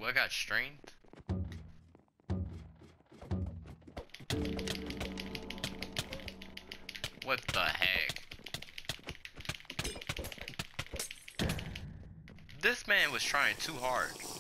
What got strength? What the heck? This man was trying too hard.